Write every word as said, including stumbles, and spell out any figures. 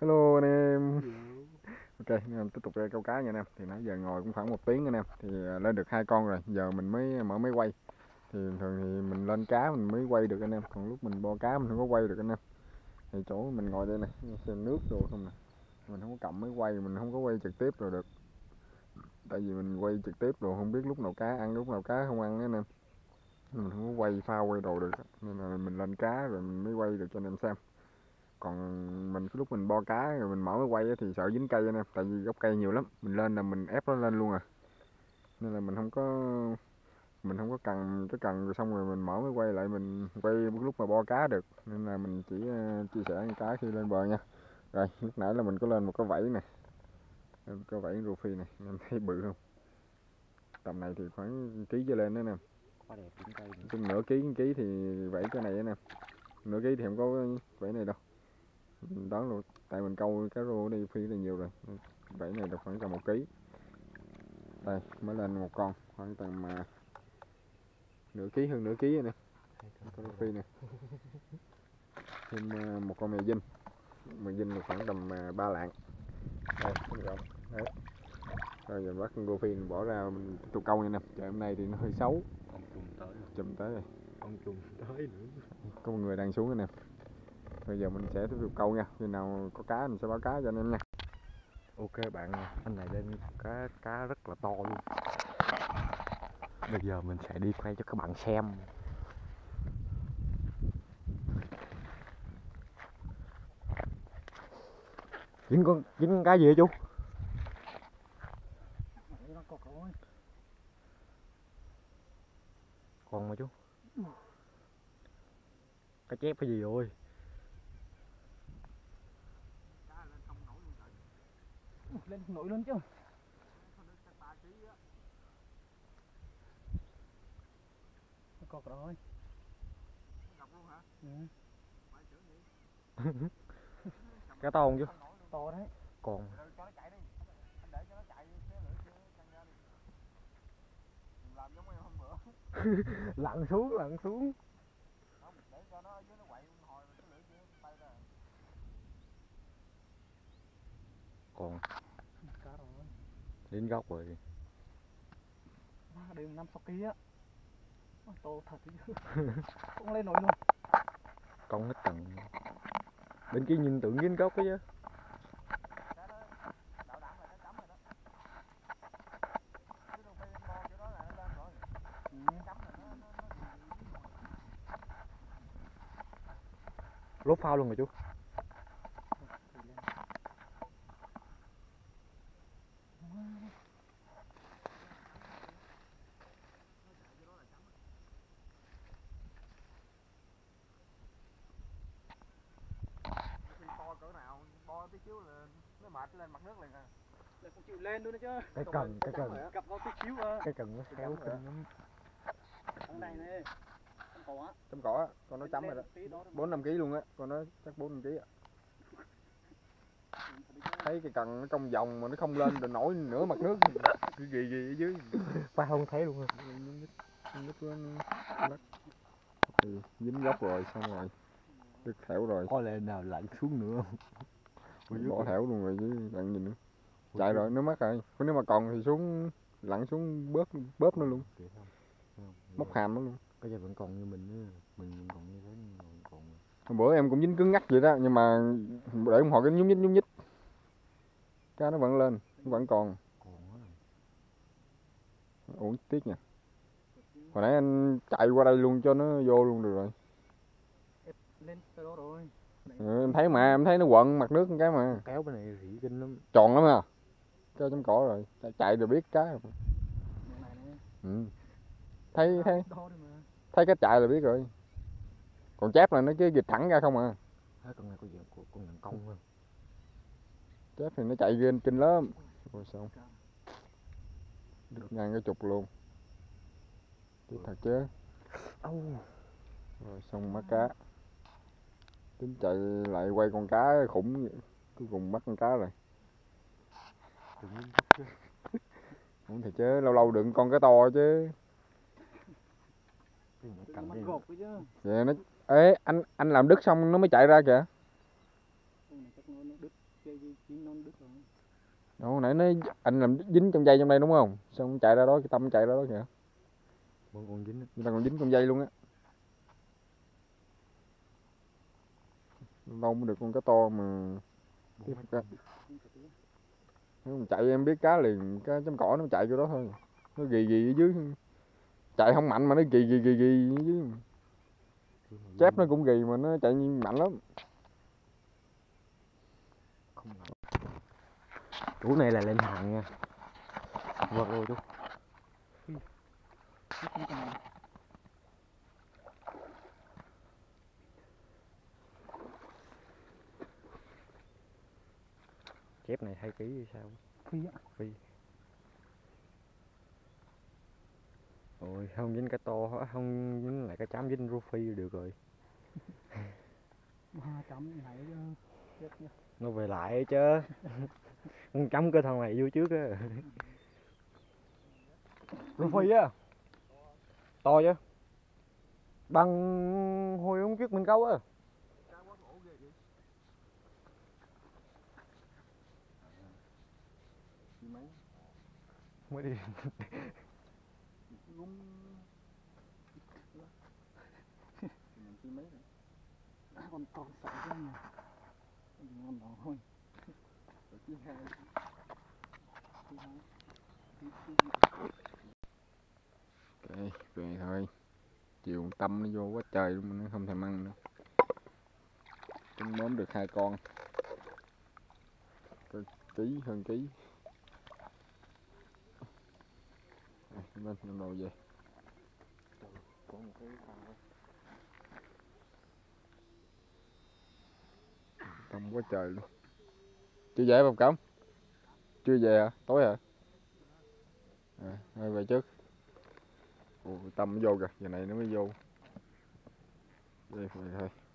Hello anh em. Ok, anh em tiếp tục ra câu cá nha anh em. Thì nãy giờ ngồi cũng khoảng một tiếng anh em. Thì lên được hai con rồi. Giờ mình mới mở máy quay. Thì thường thì mình lên cá mình mới quay được anh em. Còn lúc mình bo cá mình không có quay được anh em. Thì chỗ mình ngồi đây này, xem nước đồ không nè. Mình không có cầm máy quay, mình không có quay trực tiếp rồi được. Tại vì mình quay trực tiếp rồi không biết lúc nào cá ăn, lúc nào cá không ăn anh em. Mình không có quay phao quay đồ được. Nên là mình lên cá rồi mình mới quay được cho anh em xem. Còn mình cái lúc mình bo cá rồi mình mở máy quay thì sợ dính cây anh em, tại vì gốc cây nhiều lắm, mình lên là mình ép nó lên luôn à, nên là mình không có mình không có cần cái cần rồi xong rồi mình mở máy quay lại mình quay lúc mà bo cá được, nên là mình chỉ uh, chia sẻ con cá khi lên bờ nha. Rồi lúc nãy là mình có lên một cái vẫy này, cái vẫy rô phi này, em thấy bự không, tầm này thì khoảng ký trở lên đó nè, chung nửa ký ký thì vẫy cái này nè, nửa ký thì không có vẫy này đâu đó luôn, tại mình câu cá rô ở đây phi là nhiều rồi, vẫy này được khoảng tầm một ký. Đây mới lên một con khoảng tầm uh, nửa ký, hơn nửa ký nè, con phi nè, thêm uh, một con mè dinh, mè dinh là khoảng tầm uh, ba lạng. Đây không rộng đấy. Rồi giờ bắt con rô phi mình bỏ ra mình tiếp tục câu nha nè. Trời hôm nay thì nó hơi xấu, con trùng tới chùm tới rồi, con trùng tới nữa, có một người đang xuống rồi nè. Bây giờ mình sẽ tiếp tục câu nha, khi nào có cá mình sẽ báo cá cho anh em nha. Ok bạn, anh này lên cá cá rất là to luôn. Bây giờ mình sẽ đi quay cho các bạn xem. Dính con dính con cá gì vậy chú? Còn mà chú. Cá chép cái gì rồi? Lên nổi luôn chứ. Cọt rồi. Cọt luôn hả? Ừ. Cá to không chú? To đấy. Còn. Cho nó chạy đi. Anh để cho nó chạy xé lưỡi căng ra đi. Làm giống em hôm bữa. Lặn xuống, lặn xuống. Không, để cho nó ở dưới nó quậy hồi cái lưỡi kia bay ra. Còn. Cá rồi. Đến góc rồi. Đây năm sáu ký á. To thật chứ. Cũng lên nổi luôn. Con hết tầng. Bên kia nhìn tưởng dính góc ấy chứ. Lốp phao luôn rồi chú. To cỡ nào, bo tí xíu là nó mệt lên mặt nước liền à. Là không chịu lên luôn đó chứ. Cái cần, cái cần. Cặp vào tí xíu à. Cái cần nó khéo kinh lắm. Ở đây nè. Con cỏ á. Tôm cỏ á, con nó chấm rồi đó. bốn năm ký luôn á, con nó chắc bốn năm ký á. Thấy cái cần nó trong vòng mà nó không lên rồi nổi nửa mặt nước, cái gì gì ở dưới. Phao không thấy luôn á. Thì dính gốc rồi, xong rồi đứt thẻo rồi. Có lẽ nào lặn xuống nữa không? Bỏ thẻo luôn rồi chứ lặn gì nữa. Chạy rồi, nó mất rồi. Nếu mà còn thì xuống lặn xuống bóp bóp nó luôn. Móc hàm nó luôn. Có giờ vẫn còn như mình nữa, mình vẫn còn như thế còn còn. Hôm bữa em cũng dính cứng ngắc vậy đó, nhưng mà để một hồi cái nhúng nhích nhúng nhích. Cá nó vẫn lên, nó vẫn còn. Ủa tiếc nha. Hồi nãy anh chạy qua đây luôn cho nó vô luôn được rồi. Lên tới đó rồi. Ừ, em thấy mà, em thấy nó quận mặt nước cái mà. Kéo bên này rỉ kinh lắm. Tròn lắm ha. Cho chấm cỏ rồi, chạy rồi biết cá rồi. Ừ. Thấy thấy thấy cách chạy là biết rồi. Còn chép là nó cứ dịch thẳng ra không à. Thấy con này có gì con thằng công không? Chép thì nó chạy ghê kinh lắm. Rồi xong. Được ngang cái chục luôn. Tiếc thật chứ. Rồi xong bắt cá. Tính chạy lại quay con cá khủng, cuối cùng bắt con cá rồi. Không thì chứ, lâu lâu đựng con cá to chứ. Vậy nó, ê anh anh làm đứt xong nó mới chạy ra kìa. Chơi gì chim non đứt rồi. Đó, hồi nãy nó anh làm dính trong dây trong đây đúng không? Xong chạy ra đó, cái Tâm chạy ra đó kìa. Vẫn còn dính. Người ta còn dính trong dây luôn á. Lâu mới được con cá to mà tiếp cá. Nếu mà chạy em biết cá liền, cá chấm cỏ nó chạy vô đó thôi. Nó ghi ghi ở dưới. Chạy không mạnh mà nó ghi ghi ghi ghi ở dưới. Chép nó cũng ghi mà nó chạy mạnh lắm. Không mạnh. Chú này là lên hàng nha. Vượt rồi chú. Chép này hai ký hay sao? Phi á. Phi. Ôi không dính cá to, không dính lại cá chấm, dính rô phi được rồi. Hai trăm này chứ. Chết nha. Nó về lại chứ. Con chấm cái thằng này vô trước á. Rô phi á. To chứ. Bằng hồi hôm trước mình câu á. Mới đi. Con to sợ quá nha. Ngon đó thôi. Ok, về thôi. Chiều Tâm nó vô quá trời luôn mà nó không thèm ăn nữa. Cũng mớm được hai con. Cái ký hơn ký. À, lên đem đồ về. Có một cái phao. Tâm quá trời luôn. Chưa về không Cẩm? Chưa về hả? Tối hả? À, thôi về trước. Ồ, Tâm nó vô kìa, giờ này nó mới vô. Về, về thôi.